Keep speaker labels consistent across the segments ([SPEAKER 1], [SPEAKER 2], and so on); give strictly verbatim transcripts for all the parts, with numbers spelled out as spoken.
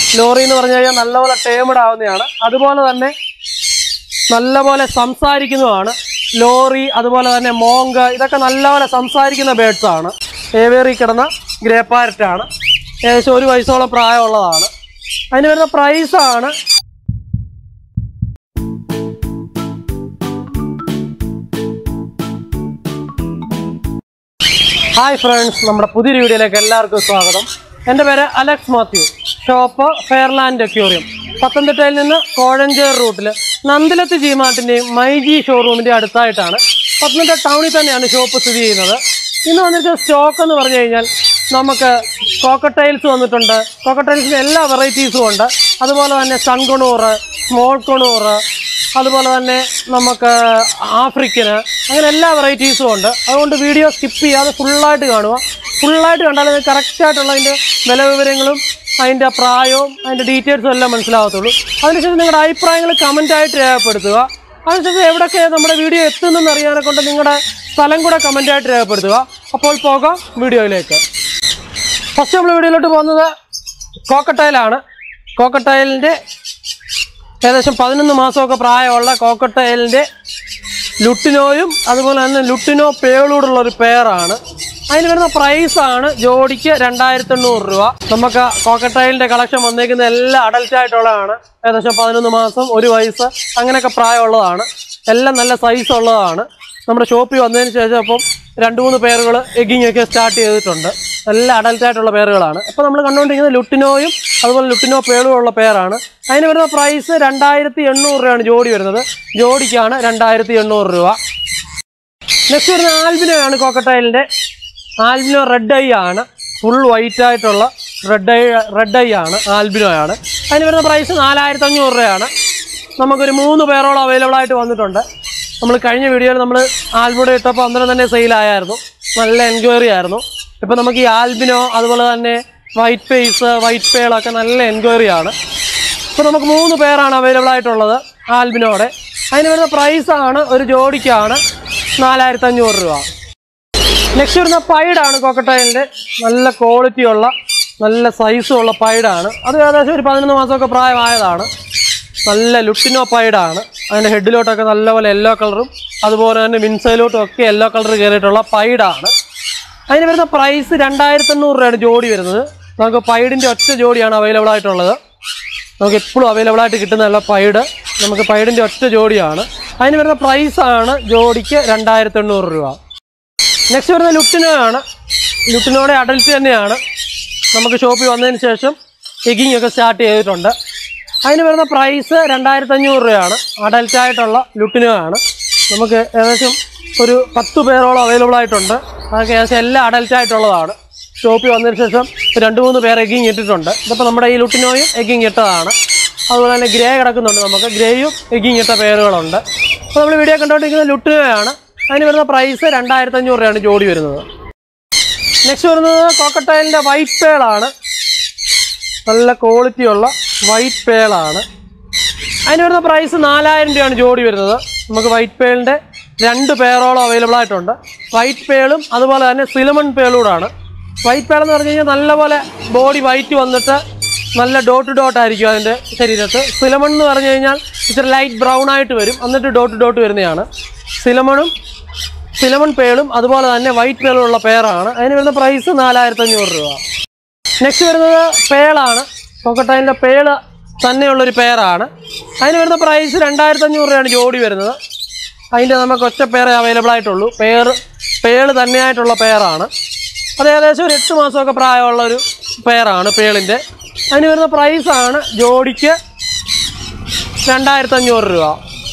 [SPEAKER 1] Lorry എന്ന് പറഞ്ഞു കഴിഞ്ഞാൽ നല്ലപോലെ ടേമഡ് ആവുന്നതാണ്. അതുപോലെ തന്നെ നല്ലപോലെ സംസാരിക്കുന്നതാണ്. ലോറി അതുപോലെ തന്നെ മോങ്ക് ഇതൊക്കെ നല്ലപോലെ സംസാരിക്കുന്ന ബേഡ്സ് ആണ്. ഏവേറി കിടന്ന ഗ്രേ പാരറ്റ് ആണ്. ഏകദേശം ഒരു വയസ്സോളം പ്രായമുള്ളതാണ്. അതിന് വരുന്ന പ്രൈസാണ് ഹായ് ഫ്രണ്ട്സ്, നമ്മുടെ പുതിയൊരു വീഡിയോയിലേക്ക് എല്ലാവർക്കും സ്വാഗതം. എൻ്റെ പേര് Alex Mathew. Shop Fairland aquarium. പത്തനംതിട്ടയിൽ നിന്ന് കോഴഞ്ചേരി റൂട്ടിൽ നന്ദിലത്ത് ജിമാർട്ടിൻ്റെയും മൈജി ഷോറൂമിൻ്റെ അടുത്തായിട്ടാണ്. പത്തനംതിട്ട ടൗണിൽ തന്നെയാണ് ഷോപ്പ് സ്ഥിതി ചെയ്യുന്നത്. ഇന്ന് വന്നിരിക്കുന്ന സ്റ്റോക്ക് എന്ന് പറഞ്ഞു കഴിഞ്ഞാൽ നമുക്ക് കോക്കട്ടൈൽസ് വന്നിട്ടുണ്ട്. കോക്കട്ടൈൽസിൻ്റെ എല്ലാ വെറൈറ്റീസും ഉണ്ട്. അതുപോലെ തന്നെ സൺ കൊണൂറ്, സ്മോൾ കൊണൂറ്, അതുപോലെ തന്നെ നമുക്ക് ആഫ്രിക്കന്, അങ്ങനെ എല്ലാ വെറൈറ്റീസും ഉണ്ട്. അതുകൊണ്ട് വീഡിയോ സ്കിപ്പ് ചെയ്യാതെ ഫുള്ളായിട്ട് കാണുക. ഫുള്ളായിട്ട് കണ്ടാൽ അത് കറക്റ്റായിട്ടുള്ള അതിൻ്റെ വില വിവരങ്ങളും അതിൻ്റെ പ്രായവും അതിൻ്റെ ഡീറ്റെയിൽസും എല്ലാം മനസ്സിലാകത്തുള്ളൂ. അതിനുശേഷം നിങ്ങളുടെ അഭിപ്രായങ്ങൾ കമൻറ്റായിട്ട് രേഖപ്പെടുത്തുക. അതിനുശേഷം എവിടെയൊക്കെ നമ്മുടെ വീഡിയോ എത്തുന്നെന്ന് അറിയാനെ കൊണ്ട് നിങ്ങളുടെ സ്ഥലം കൂടെ കമൻറ്റായിട്ട് രേഖപ്പെടുത്തുക. അപ്പോൾ പോകാം വീഡിയോയിലേക്ക്. ഫസ്റ്റ് നമ്മൾ വീഡിയോയിലോട്ട് പോകുന്നത് കോക്കട്ടൈലാണ്. കോക്കട്ടൈലിൻ്റെ ഏകദേശം പതിനൊന്ന് മാസമൊക്കെ പ്രായമുള്ള കോക്കട്ടൈലിൻ്റെ ലുട്ടിനോയും അതുപോലെ തന്നെ ലുട്ടിനോ പേളൂടുള്ളൊരു പെയറാണ്. അതിന് വരുന്ന പ്രൈസാണ് ജോഡിക്ക് രണ്ടായിരത്തി എണ്ണൂറ് രൂപ. നമുക്ക് കോക്കട്ടൈലിൻ്റെ കളക്ഷൻ വന്നേക്കുന്ന എല്ലാം അഡൽട്ടായിട്ടുള്ളതാണ്. ഏകദേശം പതിനൊന്ന് മാസം, ഒരു വയസ്സ് അങ്ങനെയൊക്കെ പ്രായമുള്ളതാണ്. എല്ലാം നല്ല സൈസ് ഉള്ളതാണ്. നമ്മുടെ ഷോപ്പിൽ വന്നതിന് ശേഷം അപ്പം രണ്ട് മൂന്ന് പേരുകൾ എഗ്ഗിങ് ഒക്കെ സ്റ്റാർട്ട് ചെയ്തിട്ടുണ്ട്. നല്ല അഡൽട്ടായിട്ടുള്ള പേരുകളാണ്. ഇപ്പോൾ നമ്മൾ കണ്ടുകൊണ്ടിരിക്കുന്നത് ലുട്ടിനോയും അതുപോലെ ലുട്ടിനോ പേളും ഉള്ള പേരാണ്. അതിന് വരുന്ന പ്രൈസ് രണ്ടായിരത്തി എണ്ണൂറ് രൂപയാണ് ജോഡി വരുന്നത്. ജോഡിക്കാണ് രണ്ടായിരത്തി എണ്ണൂറ് രൂപ. നെക്സ്റ്റ് വരുന്ന ആൽബിനോയാണ് കോക്കട്ടൈലിൻ്റെ. ആൽബിനോ റെഡ് ഐ ആണ്. ഫുൾ വൈറ്റ് ആയിട്ടുള്ള റെഡ് ഐ റെഡ് ഐ ആണ്, ആൽബിനോയാണ്. അതിന് വരുന്ന പ്രൈസ് നാലായിരത്തി അഞ്ഞൂറ് രൂപയാണ്. നമുക്കൊരു മൂന്ന് പേരോളം അവൈലബിൾ ആയിട്ട് വന്നിട്ടുണ്ട്. നമ്മൾ കഴിഞ്ഞ വീഡിയോയിൽ നമ്മൾ ആൽബിനോ ഇട്ടപ്പോൾ അന്നേരം തന്നെ സെയിലായിരുന്നു. നല്ല എൻക്വയറി ആയിരുന്നു. ഇപ്പോൾ നമുക്ക് ഈ ആൽബിനോ അതുപോലെ തന്നെ വൈറ്റ് ഫേസ്, വൈറ്റ് പേളൊക്കെ നല്ല എൻക്വയറി ആണ്. ഇപ്പോൾ നമുക്ക് മൂന്ന് പേരാണ് അവൈലബിൾ ആയിട്ടുള്ളത് ആൽബിനോടെ. അതിന് വരുന്ന പ്രൈസാണ് ഒരു ജോഡിക്കാണ് നാലായിരത്തി അഞ്ഞൂറ് രൂപ. നെക്സ്റ്റ് വരുന്ന പൈഡാണ് കോക്കട്ടൈലിൻ്റെ. നല്ല ക്വാളിറ്റിയുള്ള നല്ല സൈസുള്ള പൈഡാണ്. അത് ഏകദേശം ഒരു പതിനൊന്ന് മാസമൊക്കെ പ്രായമായതാണ്. നല്ല ലുട്ടിനോ പൈഡാണ്. അതിൻ്റെ ഹെഡിലോട്ടൊക്കെ നല്ലപോലെ യെല്ലോ കളറും അതുപോലെ തന്നെ മിൻസൈലോട്ടും ഒക്കെ യെല്ലോ കളർ കയറിയിട്ടുള്ള പൈഡാണ്. അതിന് വരുന്ന പ്രൈസ് രണ്ടായിരത്തി എണ്ണൂറ് രൂപയാണ് ജോഡി വരുന്നത്. നമുക്ക് പൈഡിൻ്റെ ഒറ്റ ജോഡിയാണ് അവൈലബിൾ ആയിട്ടുള്ളത്. നമുക്ക് എപ്പോഴും അവൈലബിൾ ആയിട്ട് കിട്ടുന്നതല്ല പൈഡ്. നമുക്ക് പൈഡിൻ്റെ ഒറ്റ ജോഡിയാണ്. അതിന് വരുന്ന പ്രൈസാണ് ജോഡിക്ക് രണ്ടായിരത്തി എണ്ണൂറ് രൂപ. നെക്സ്റ്റ് വരുന്ന ലുട്ടിനോ ആണ്. ലുട്ടിനോയുടെ അഡൽറ്റ് തന്നെയാണ്. നമുക്ക് ഷോപ്പിൽ വന്നതിന് ശേഷം എഗ്ഗിങ് ഒക്കെ സ്റ്റാർട്ട് ചെയ്തിട്ടുണ്ട്. അതിന് വരുന്ന പ്രൈസ് രണ്ടായിരത്തി അഞ്ഞൂറ് രൂപയാണ്. അഡൽറ്റായിട്ടുള്ള ലുട്ടിനോ ആണ്. നമുക്ക് ഏകദേശം ഒരു പത്ത് പേരോളം അവൈലബിൾ ആയിട്ടുണ്ട്. അതൊക്കെ ഏകദേശം എല്ലാം അഡൽറ്റായിട്ടുള്ളതാണ്. ഷോപ്പിൽ വന്നതിന് ശേഷം രണ്ട് മൂന്ന് പേർ എഗ്ഗിങ് ഇട്ടിട്ടുണ്ട്. ഇതിപ്പോൾ നമ്മുടെ ഈ ലുട്ടിനോയും എഗ്ഗിങ് ഇട്ടതാണ്. അതുപോലെ തന്നെ ഗ്രേ കിടക്കുന്നുണ്ട്. നമുക്ക് ഗ്രേയും എഗ്ഗിങ് ഇട്ട പേരുകളുണ്ട്. അപ്പോൾ നമ്മൾ വീഡിയോ കണ്ടുകൊണ്ടിരിക്കുന്നത് ലുട്ടിനോയാണ്. അതിന് വരുന്ന പ്രൈസ് രണ്ടായിരത്തി അഞ്ഞൂറ് രൂപയാണ് ജോഡി വരുന്നത്. നെക്സ്റ്റ് വരുന്നത് കോക്കട്ടൈലിൻ്റെ വൈറ്റ് പേളാണ്. നല്ല ക്വാളിറ്റിയുള്ള വൈറ്റ് പേളാണ്. അതിന് വരുന്ന പ്രൈസ് നാലായിരം രൂപയാണ് ജോഡി വരുന്നത്. നമുക്ക് വൈറ്റ് പേളിൻ്റെ രണ്ട് പേരോളം അവൈലബിൾ ആയിട്ടുണ്ട്. വൈറ്റ് പേളും അതുപോലെ തന്നെ സിലമൺ പേളൂടാണ്. വൈറ്റ് പേളെന്ന് പറഞ്ഞു കഴിഞ്ഞാൽ നല്ലപോലെ ബോഡി വൈറ്റ് വന്നിട്ട് നല്ല ഡോട്ട് ഡോട്ട് ആയിരിക്കും അതിൻ്റെ ശരീരത്ത്. സിലമൺ എന്ന് പറഞ്ഞു കഴിഞ്ഞാൽ ഇച്ചിരി ലൈറ്റ് ബ്രൗൺ ആയിട്ട് വരും, എന്നിട്ട് ഡോട്ട് ഡോട്ട് വരുന്നതാണ്. സിലമണും സിലമൺ പേളും അതുപോലെ തന്നെ വൈറ്റ് പേളും ഉള്ള പേരാണ്. അതിന് വരുന്ന പ്രൈസ് നാലായിരത്തി അഞ്ഞൂറ് രൂപ. നെക്സ്റ്റ് വരുന്നത് പേളാണ്. കോക്കട്ടൈലിൻ്റെ പേള് തന്നെയുള്ളൊരു പേരാണ്. അതിന് വരുന്ന പ്രൈസ് രണ്ടായിരത്തി അഞ്ഞൂറ് രൂപയാണ് ജോഡി വരുന്നത്. അതിൻ്റെ നമുക്ക് ഒറ്റ പേരേ അവൈലബിൾ ആയിട്ടുള്ളൂ. പേര് പേള് തന്നെയായിട്ടുള്ള പേരാണ്. അത് ഏകദേശം ഒരു എട്ട് മാസമൊക്കെ പ്രായമുള്ളൊരു പേരാണ് പേളിൻ്റെ. അതിന് വരുന്ന പ്രൈസാണ് ജോഡിക്ക് രണ്ടായിരത്തി അഞ്ഞൂറ് രൂപ.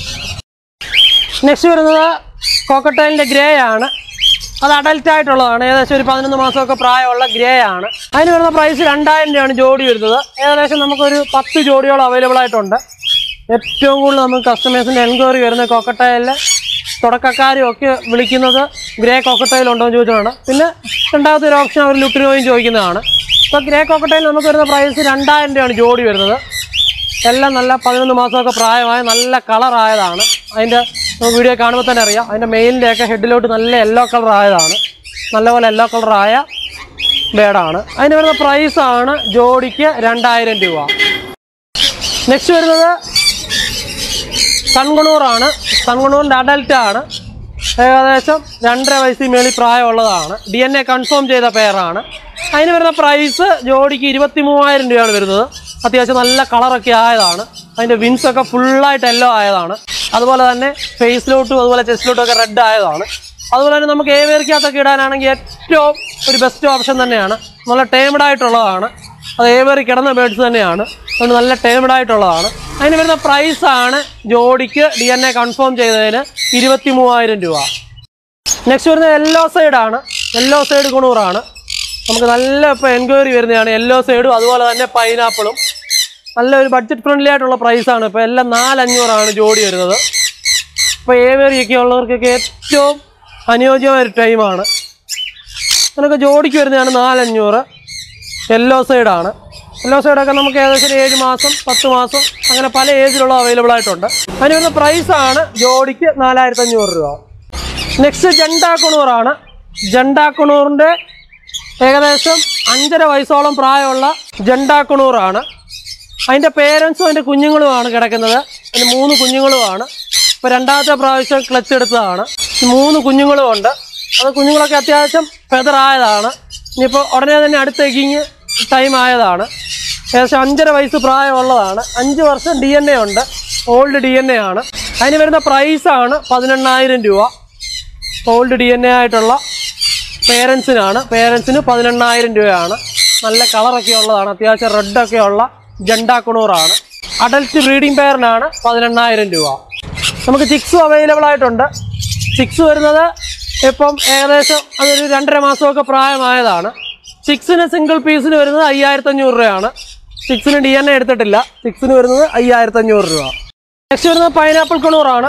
[SPEAKER 1] നെക്സ്റ്റ് വരുന്നത് കോക്കട്ടൈലിൻ്റെ ഗ്രേ ആണ്. അത് അഡൽറ്റായിട്ടുള്ളതാണ്. ഏകദേശം ഒരു പതിനൊന്ന് മാസമൊക്കെ പ്രായമുള്ള ഗ്രേ ആണ്. അതിന് വരുന്ന പ്രൈസ് രണ്ടായിരം രൂപയാണ് ജോഡി വരുന്നത്. ഏകദേശം നമുക്കൊരു പത്ത് ജോഡിയോളം അവൈലബിൾ ആയിട്ടുണ്ട്. ഏറ്റവും കൂടുതൽ നമുക്ക് കസ്റ്റമേഴ്സിൻ്റെ എൻക്വയറി വരുന്ന കോക്കട്ടൈലിൽ തുടക്കക്കാരും ഒക്കെ വിളിക്കുന്നത് ഗ്രേ കോക്കട്ടൈൽ ഉണ്ടോ എന്ന് ചോദിച്ചാണ്. പിന്നെ രണ്ടാമത്തെ ഒരു ഓപ്ഷൻ അവർ ലുട്ടിനോയും ചോദിക്കുന്നതാണ്. ഇപ്പോൾ ഗ്രേ കോക്കട്ടൈൽ നമുക്ക് വരുന്ന പ്രൈസ് രണ്ടായിരം രൂപയാണ് ജോഡി വരുന്നത്. എല്ലാം നല്ല പതിനൊന്ന് മാസമൊക്കെ പ്രായമായ നല്ല കളറായതാണ്. അതിൻ്റെ വീഡിയോ കാണുമ്പോൾ തന്നെ അറിയാം. അതിൻ്റെ മെയിലിൻ്റെയൊക്കെ ഹെഡിലോട്ട് നല്ല യെല്ലോ കളർ ആയതാണ്. നല്ലപോലെ യെല്ലോ കളറായ ബേഡാണ്. അതിന് വരുന്ന പ്രൈസാണ് ജോഡിക്ക് രണ്ടായിരം രൂപ. നെക്സ്റ്റ് വരുന്നത് കൺകുണൂറാണ്. കൺകുണൂറിൻ്റെ അഡൽട്ടാണ്. ഏകദേശം രണ്ടര വയസ്സിൽ മേളിൽ പ്രായമുള്ളതാണ്. ഡി എൻ എ കൺഫേം ചെയ്ത പെയറാണ്. അതിന് വരുന്ന പ്രൈസ് ജോഡിക്ക് ഇരുപത്തി മൂവായിരം രൂപയാണ് വരുന്നത്. അത്യാവശ്യം നല്ല കളറൊക്കെ ആയതാണ്. അതിൻ്റെ വിൻസൊക്കെ ഫുള്ളായിട്ട് യെല്ലോ ആയതാണ്. അതുപോലെ തന്നെ ഫേസിലോട്ടും അതുപോലെ ചെസ്റ്റിലോട്ടും ഒക്കെ റെഡ് ആയതാണ്. അതുപോലെ തന്നെ നമുക്ക് ഏവേറിക്കകത്തൊക്കെ ഇടാനാണെങ്കിൽ ഏറ്റവും ഒരു ബെസ്റ്റ് ഓപ്ഷൻ തന്നെയാണ്. നല്ല ടേംഡ് ആയിട്ടുള്ളതാണ്. അത് ഏവേറി കിടന്ന ബേഡ്സ് തന്നെയാണ്. അതുകൊണ്ട് നല്ല ടേംഡ് ആയിട്ടുള്ളതാണ്. അതിന് വരുന്ന പ്രൈസാണ് ജോഡിക്ക് ഡി എൻ എ കൺഫേം ചെയ്തതിന് ഇരുപത്തി മൂവായിരം രൂപ. നെക്സ്റ്റ് വരുന്നത് യെല്ലോ സൈഡാണ്. യെല്ലോ സൈഡ് കുണൂറാണ്. നമുക്ക് നല്ല ഇപ്പോൾ എൻക്വയറി വരുന്നതാണ് യെല്ലോ സൈഡും അതുപോലെ തന്നെ പൈനാപ്പിളും. നല്ലൊരു ബഡ്ജറ്റ് ഫ്രണ്ട്ലി ആയിട്ടുള്ള പ്രൈസാണ്. ഇപ്പോൾ എല്ലാം നാലഞ്ഞൂറാണ് ജോഡി വരുന്നത്. ഇപ്പോൾ ഏവേറിയൊക്കെ ഉള്ളവർക്കൊക്കെ ഏറ്റവും അനുയോജ്യമായൊരു ടൈമാണ്. അതിനൊക്കെ ജോഡിക്ക് വരുന്നതാണ് നാലഞ്ഞൂറ്. യെല്ലോ സൈഡാണ്. യെല്ലോ സൈഡൊക്കെ നമുക്ക് ഏകദേശം ഒരു ഏഴ് മാസം പത്ത് മാസം അങ്ങനെ പല ഏജിലുള്ള അവൈലബിൾ ആയിട്ടുണ്ട്. അതിന് വരുന്ന പ്രൈസാണ് ജോഡിക്ക് നാലായിരത്തി അഞ്ഞൂറ് രൂപ. നെക്സ്റ്റ് ജണ്ടാക്കുണൂറാണ്. ജണ്ടാക്കുണൂറിൻ്റെ ഏകദേശം അഞ്ചര വയസ്സോളം പ്രായമുള്ള ജണ്ടാക്കുണൂറാണ്. അതിൻ്റെ പേരൻസും അതിൻ്റെ കുഞ്ഞുങ്ങളുമാണ് കിടക്കുന്നത്. അതിന് മൂന്ന് കുഞ്ഞുങ്ങളുമാണ്. ഇപ്പോൾ രണ്ടാമത്തെ പ്രാവശ്യം ക്ലച്ച് എടുത്തതാണ്. മൂന്ന് കുഞ്ഞുങ്ങളും ഉണ്ട്. അത് കുഞ്ഞുങ്ങളൊക്കെ അത്യാവശ്യം ഫെദറായതാണ്. ഇനിയിപ്പോൾ ഉടനെ തന്നെ അടുത്ത എഗിങ് ടൈം ആയതാണ്. ഏകദേശം അഞ്ചര വയസ്സ് പ്രായമുള്ളതാണ്. അഞ്ച് വർഷം ഡി എൻ എ ഉണ്ട്. ഓൾഡ് ഡി എൻ എ ആണ്. അതിന് വരുന്ന പ്രൈസാണ് പതിനെണ്ണായിരം രൂപ. ഓൾഡ് ഡി എൻ എ ആയിട്ടുള്ള പേരൻസിനാണ്. പേരൻസിന് പതിനെണ്ണായിരം രൂപയാണ്. നല്ല കളറൊക്കെ ഉള്ളതാണ്. അത്യാവശ്യം റെഡൊക്കെ ഉള്ള ജണ്ടാക്കുണൂറാണ്. അഡൽറ്റ് ബ്രീഡിംഗ് പെയറിനാണ് പതിനെണ്ണായിരം രൂപ. നമുക്ക് ചിക്സും അവൈലബിൾ ആയിട്ടുണ്ട്. ചിക്സ് വരുന്നത് ഇപ്പം ഏകദേശം അതൊരു രണ്ടര മാസമൊക്കെ പ്രായമായതാണ്. ചിക്സിന് സിംഗിൾ പീസിന് വരുന്നത് അയ്യായിരത്തി അഞ്ഞൂറ് രൂപയാണ്. ചിക്സിന് ഡി എൻ എ എടുത്തിട്ടില്ല. ചിക്സിന് വരുന്നത് അയ്യായിരത്തി അഞ്ഞൂറ് രൂപ. നെക്സ്റ്റ് വരുന്നത് പൈനാപ്പിൾ കണൂറാണ്.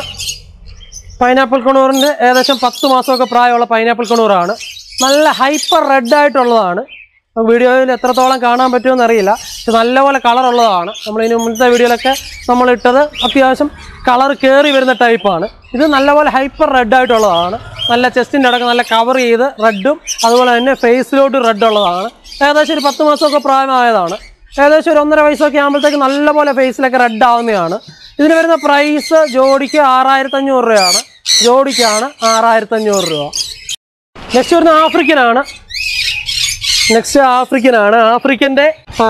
[SPEAKER 1] പൈനാപ്പിൾ കണൂറിൻ്റെ ഏകദേശം പത്ത് മാസമൊക്കെ പ്രായമുള്ള പൈനാപ്പിൾ കണൂറാണ്. നല്ല ഹൈപ്പർ റെഡ് ആയിട്ടുള്ളതാണ്. വീഡിയോയിൽ എത്രത്തോളം കാണാൻ പറ്റുമെന്ന് അറിയില്ല. പക്ഷെ നല്ലപോലെ കളറുള്ളതാണ്. നമ്മളിതിന് മുന്നത്തെ വീഡിയോയിലൊക്കെ നമ്മളിട്ടത് അത്യാവശ്യം കളർ കയറി വരുന്ന ടൈപ്പാണ്. ഇത് നല്ലപോലെ ഹൈപ്പർ റെഡ് ആയിട്ടുള്ളതാണ്. നല്ല ചെസ്റ്റിൻ്റെ അടക്കം നല്ല കവർ ചെയ്ത് റെഡും അതുപോലെ തന്നെ ഫേസിലോട്ട് റെഡ് ഉള്ളതാണ്. ഏകദേശം ഒരു പത്ത് മാസമൊക്കെ പ്രായമായതാണ്. ഏകദേശം ഒരു ഒന്നര വയസ്സൊക്കെ ആകുമ്പോഴത്തേക്ക് നല്ലപോലെ ഫേസിലൊക്കെ റെഡ് ആവുന്നതാണ്. ഇതിന് വരുന്ന പ്രൈസ് ജോഡിക്ക് ആറായിരത്തി അഞ്ഞൂറ് രൂപയാണ്. ജോഡിക്കാണ് ആറായിരത്തി അഞ്ഞൂറ് രൂപ. നെക്സ്റ്റ് വരുന്ന ആഫ്രിക്കനാണ്. നെക്സ്റ്റ് ആഫ്രിക്കനാണ്. ആഫ്രിക്കൻ്റെ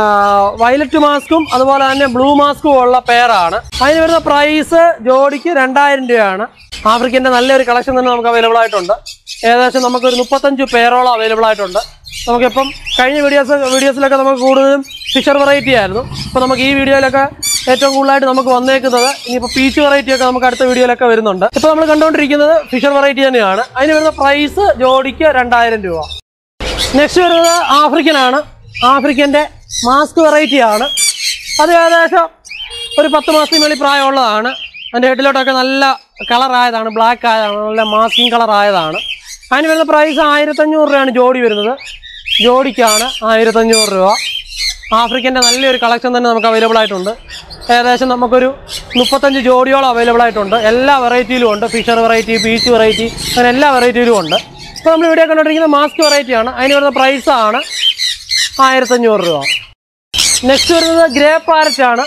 [SPEAKER 1] വയലറ്റ് മാസ്കും അതുപോലെ തന്നെ ബ്ലൂ മാസ്കും ഉള്ള പെയറാണ്. അതിന് വരുന്ന പ്രൈസ് ജോഡിക്ക് രണ്ടായിരം രൂപയാണ്. ആഫ്രിക്കൻ്റെ നല്ലൊരു കളക്ഷൻ തന്നെ നമുക്ക് അവൈലബിൾ ആയിട്ടുണ്ട്. ഏകദേശം നമുക്കൊരു മുപ്പത്തഞ്ച് പെയറോളം അവൈലബിൾ ആയിട്ടുണ്ട്. നമുക്കിപ്പം കഴിഞ്ഞ വീഡിയോസ് വീഡിയോസിലൊക്കെ നമുക്ക് കൂടുതലും ഫിഷർ വെറൈറ്റി ആയിരുന്നു. ഇപ്പോൾ നമുക്ക് ഈ വീഡിയോയിലൊക്കെ ഏറ്റവും കൂടുതലായിട്ട് നമുക്ക് വന്നേക്കുന്നത് ഇനിയിപ്പോൾ പീച്ച് വെറൈറ്റി ഒക്കെ നമുക്ക് അടുത്ത വീഡിയോയിലൊക്കെ വരുന്നുണ്ട്. ഇപ്പോൾ നമ്മൾ കണ്ടുകൊണ്ടിരിക്കുന്നത് ഫിഷർ വെറൈറ്റി തന്നെയാണ്. അതിന് വരുന്ന പ്രൈസ് ജോഡിക്ക് രണ്ടായിരം രൂപ. നെക്സ്റ്റ് വരുന്നത് ആഫ്രിക്കനാണ്. ആഫ്രിക്കൻ്റെ മാസ്ക് വെറൈറ്റി ആണ്. അത് ഏകദേശം ഒരു പത്ത് മാസത്തിന് മേളിൽ പ്രായമുള്ളതാണ്. അതിൻ്റെ ഹെഡിലോട്ടൊക്കെ നല്ല കളറായതാണ്. ബ്ലാക്ക് ആയതാണ്. നല്ല മാസ്കിങ് കളറായതാണ്. അതിന് വരുന്ന പ്രൈസ് ആയിരത്തഞ്ഞൂറ് രൂപയാണ് ജോഡി വരുന്നത്. ജോഡിക്കാണ് ആയിരത്തഞ്ഞൂറ് രൂപ. ആഫ്രിക്കൻ്റെ നല്ലൊരു കളക്ഷൻ തന്നെ നമുക്ക് അവൈലബിൾ ആയിട്ടുണ്ട്. ഏകദേശം നമുക്കൊരു മുപ്പത്തഞ്ച് ജോഡിയോളം അവൈലബിൾ ആയിട്ടുണ്ട്. എല്ലാ വെറൈറ്റിയിലും ഉണ്ട്. ഫിഷർ വെറൈറ്റി, പീച്ച് വെറൈറ്റി, അങ്ങനെ എല്ലാ വെറൈറ്റിയിലും ഉണ്ട്. ഇപ്പോൾ നമ്മൾ വീഡിയോ കണ്ടുകൊണ്ടിരിക്കുന്നത് മാസ്ക് വെറൈറ്റിയാണ്. അതിന് വരുന്ന പ്രൈസാണ് ആയിരത്തഞ്ഞൂറ് രൂപ. നെക്സ്റ്റ് വരുന്നത് ഗ്രേ പാരറ്റാണ്.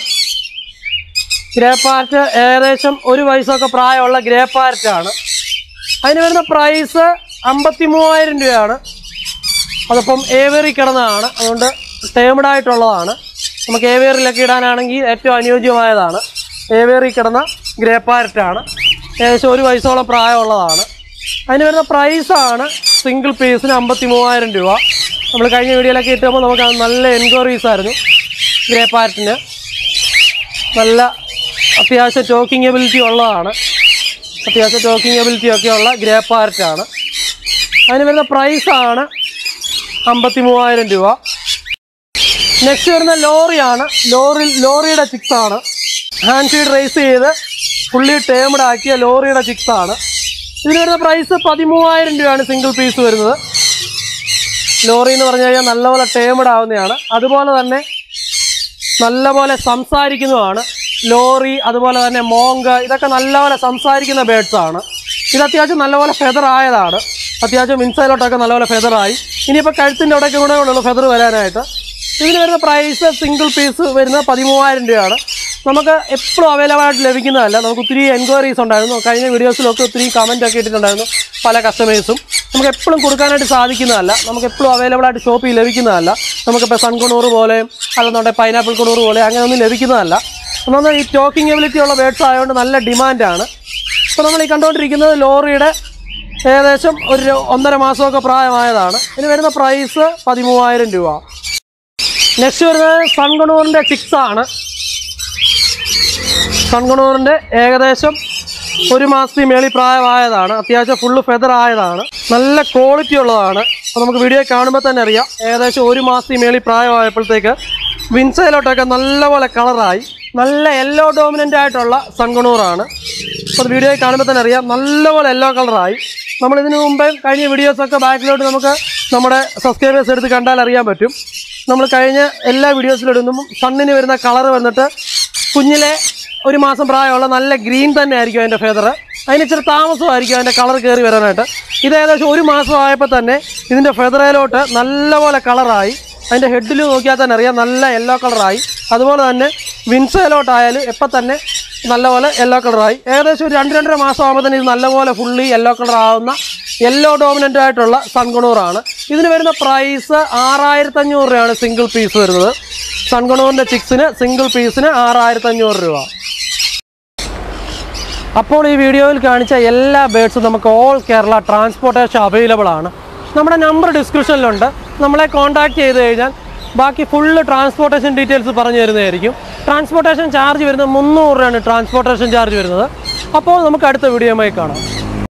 [SPEAKER 1] ഗ്രേ പാരറ്റ് ഏകദേശം ഒരു വയസ്സൊക്കെ പ്രായമുള്ള ഗ്രേ പാരറ്റാണ്. അതിന് വരുന്ന പ്രൈസ് അമ്പത്തി മൂവായിരം രൂപയാണ്. അതിപ്പം ഏവേറി കിടന്നതാണ്. അതുകൊണ്ട് ടേംഡ് ആയിട്ടുള്ളതാണ്. നമുക്ക് ഏവേറിലൊക്കെ ഇടാനാണെങ്കിൽ ഏറ്റവും അനുയോജ്യമായതാണ്. ഏവേറി കിടന്ന ഗ്രേ പാരറ്റാണ്. ഏകദേശം ഒരു വയസ്സോളം പ്രായമുള്ളതാണ്. അതിന് വരുന്ന പ്രൈസാണ് സിംഗിൾ പീസിന് അമ്പത്തി മൂവായിരം രൂപ. നമ്മൾ കഴിഞ്ഞ വീഡിയോയിലൊക്കെ ഇട്ടുമ്പോൾ നമുക്ക് നല്ല എൻക്വയറീസ് ആയിരുന്നു. ഗ്രേ പാരറ്റിന് നല്ല അത്യാവശ്യം ടോക്കിംഗ് എബിലിറ്റി ഉള്ളതാണ്. അത്യാവശ്യം ടോക്കിംഗ് എബിലിറ്റി ഒക്കെ ഉള്ള ഗ്രേ പാരറ്റാണ്. അതിന് വരുന്ന പ്രൈസാണ് അമ്പത്തി മൂവായിരം രൂപ. നെക്സ്റ്റ് വരുന്ന ലോറിയാണ്. ലോറി ലോറിയുടെ ചിക്സാണ്. ഹാൻഡ് ഫീഡ് റേസ് ചെയ്ത് ഫുള്ളി ടേംഡ് ആക്കിയ ലോറിയുടെ ചിക്സാണ്. ഇതിന് വരുന്ന പ്രൈസ് പതിമൂവായിരം രൂപയാണ് സിംഗിൾ പീസ് വരുന്നത്. ലോറി എന്ന് പറഞ്ഞു കഴിഞ്ഞാൽ നല്ലപോലെ ടേംഡ് ആവുന്നതാണ്. അതുപോലെ തന്നെ നല്ലപോലെ സംസാരിക്കുന്നതാണ്. ലോറി അതുപോലെ തന്നെ മോങ്ക് ഇതൊക്കെ നല്ലപോലെ സംസാരിക്കുന്ന ബേഡ്സാണ്. ഇത് അത്യാവശ്യം നല്ലപോലെ ഫെദർ ആയതാണ്. അത്യാവശ്യം ഇൻസൈഡിലോട്ടൊക്കെ നല്ലപോലെ ഫെദറായി. ഇനിയിപ്പോൾ കഴുത്തിൻ്റെ അവിടെയൊക്കെ കൂടെ ഉള്ളൂ ഫെദർ വരാനായിട്ട്. ഇതിന് വരുന്ന പ്രൈസ് സിംഗിൾ പീസ് വരുന്നത് പതിമൂവായിരം രൂപയാണ്. നമുക്ക് എപ്പോഴും അവൈലബിൾ ആയിട്ട് ലഭിക്കുന്നതല്ല. നമുക്ക് ഒത്തിരി എൻക്വയറീസ് ഉണ്ടായിരുന്നു. കഴിഞ്ഞ വീഡിയോസിലൊക്കെ ഒത്തിരി കമൻ്റ് ഒക്കെ ഇട്ടിട്ടുണ്ടായിരുന്നു പല കസ്റ്റമേഴ്സും. നമുക്ക് എപ്പോഴും കൊടുക്കാനായിട്ട് സാധിക്കുന്നതല്ല, നമുക്ക് എപ്പോഴും അവൈലബിൾ ആയിട്ട് ഷോപ്പിൽ ലഭിക്കുന്നതല്ല. നമുക്കിപ്പോൾ സൺ കൊണൂറ് പോലെ അല്ലെന്നുണ്ടെങ്കിൽ പൈനാപ്പിൾ കൊണൂറ് പോലെ അങ്ങനെയൊന്നും ലഭിക്കുന്നതല്ല. ഒന്നാമത് ഈ ടോക്കിംഗ് എബിലിറ്റി ഉള്ള ബേഡ്സ് ആയതുകൊണ്ട് നല്ല ഡിമാൻഡാണ്. ഇപ്പോൾ നമ്മൾ ഈ കണ്ടുകൊണ്ടിരിക്കുന്നത് ലോറിയുടെ ഏകദേശം ഒരു ഒന്നര മാസമൊക്കെ പ്രായമായതാണ്. ഇതിന് വരുന്ന പ്രൈസ് പതിമൂവായിരം രൂപ. നെക്സ്റ്റ് വരുന്നത് സൺ കൊണൂറിൻ്റെ ചിക്സ് ആണ്. സൺ കൊണൂറിൻ്റെ ഏകദേശം ഒരു മാസത്തിൽ മേളിൽ പ്രായമായതാണ്. അത്യാവശ്യം ഫുള്ള് ഫെദർ ആയതാണ്. നല്ല ക്വാളിറ്റി ഉള്ളതാണ്. അപ്പോൾ നമുക്ക് വീഡിയോ കാണുമ്പോൾ തന്നെ അറിയാം. ഏകദേശം ഒരു മാസത്തിൽ മേളിൽ പ്രായമായപ്പോഴത്തേക്ക് വിൻസൈലോട്ടൊക്കെ നല്ലപോലെ കളറായി നല്ല യെല്ലോ ഡോമിനൻ്റ് ആയിട്ടുള്ള സൺ കൊണൂറാണ്. അപ്പോൾ വീഡിയോ കാണുമ്പോൾ തന്നെ അറിയാം നല്ലപോലെ യെല്ലോ കളറായി. നമ്മളിതിന് മുമ്പേ കഴിഞ്ഞ വീഡിയോസൊക്കെ ബാക്കിലോട്ട് നമുക്ക് നമ്മുടെ സബ്സ്ക്രൈബേഴ്സ് എടുത്ത് കണ്ടാൽ അറിയാൻ പറ്റും. നമ്മൾ കഴിഞ്ഞ എല്ലാ വീഡിയോസിലിടുമ്പോൾ സണ്ണിന് വരുന്ന കളർ വന്നിട്ട് കുഞ്ഞിലെ ഒരു മാസം പ്രായമുള്ള നല്ല ഗ്രീൻ തന്നെ ആയിരിക്കും അതിൻ്റെ ഫെദർ. അതിന് ഇച്ചിരി താമസമായിരിക്കും അതിൻ്റെ കളർ കയറി വരാനായിട്ട്. ഇത് ഏകദേശം ഒരു മാസം ആയപ്പോൾ തന്നെ ഇതിൻ്റെ ഫെദറയിലോട്ട് നല്ലപോലെ കളറായി. അതിൻ്റെ ഹെഡിൽ നോക്കിയാൽ തന്നെ അറിയാം നല്ല യെല്ലോ കളറായി. അതുപോലെ തന്നെ വിൻസയിലോട്ടായാലും എപ്പോൾ തന്നെ നല്ലപോലെ യെല്ലോ കളറായി. ഏകദേശം ഒരു രണ്ട് രണ്ടര മാസം ആകുമ്പോൾ തന്നെ ഇത് നല്ലപോലെ ഫുള്ളി യെല്ലോ കളർ ആവുന്ന യെല്ലോ ഡോമിനൻ്റ് ആയിട്ടുള്ള സൺ കൊണൂറാണ്. ഇതിന് വരുന്ന പ്രൈസ് ആറായിരത്തി അഞ്ഞൂറ് രൂപയാണ് സിംഗിൾ പീസ് വരുന്നത്. സൺ കൊണൂറിൻ്റെ ചിക്സിന് സിംഗിൾ പീസിന് ആറായിരത്തി അഞ്ഞൂറ് രൂപ. അപ്പോൾ ഈ വീഡിയോയിൽ കാണിച്ച എല്ലാ ബേഡ്സും നമുക്ക് ഓൾ കേരള ട്രാൻസ്പോർട്ടേഷൻ അവൈലബിൾ ആണ്. നമ്മുടെ നമ്പർ ഡിസ്ക്രിപ്ഷനിലുണ്ട്. നമ്മളെ കോൺടാക്റ്റ് ചെയ്ത് കഴിഞ്ഞാൽ ബാക്കി ഫുള്ള് ട്രാൻസ്പോർട്ടേഷൻ ഡീറ്റെയിൽസ് പറഞ്ഞു തരുന്നതായിരിക്കും. ട്രാൻസ്പോർട്ടേഷൻ ചാർജ് വരുന്നത് മുന്നൂറ് രൂപയാണ് ട്രാൻസ്പോർട്ടേഷൻ ചാർജ് വരുന്നത്. അപ്പോൾ നമുക്ക് അടുത്ത വീഡിയോയുമായി കാണാം.